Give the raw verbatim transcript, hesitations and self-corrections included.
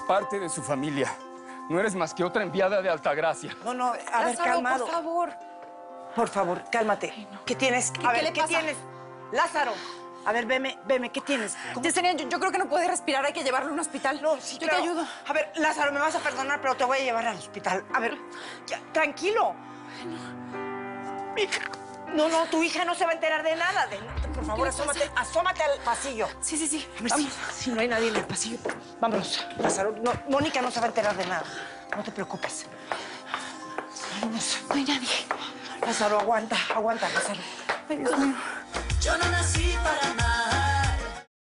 eres parte de su familia. No eres más que otra enviada de Altagracia. No, no, a ver, Lázaro, calmado. por favor. Por favor, cálmate. Ay, no. ¿Qué tienes? ¿Qué- A qué ver, le ¿qué pasa? tienes? Lázaro. A ver, veme, veme, ¿qué tienes? ¿Cómo? Yesenia, yo, yo creo que no puede respirar. Hay que llevarlo a un hospital. No, sí, Yo claro. te ayudo. A ver, Lázaro, me vas a perdonar, pero te voy a llevar al hospital. A ver, ya, tranquilo. Hija. No, no, tu hija no se va a enterar de nada. De, por favor, le pasa? asómate, asómate al pasillo. Sí, sí, sí. A ver Vamos. si, si no hay nadie en el pasillo. Vámonos, Lázaro. No, Mónica no se va a enterar de nada. No te preocupes. Vámonos. No hay nadie. Lázaro, aguanta, aguanta, Lázaro. Ay, Dios mío. Yo no nací para nada.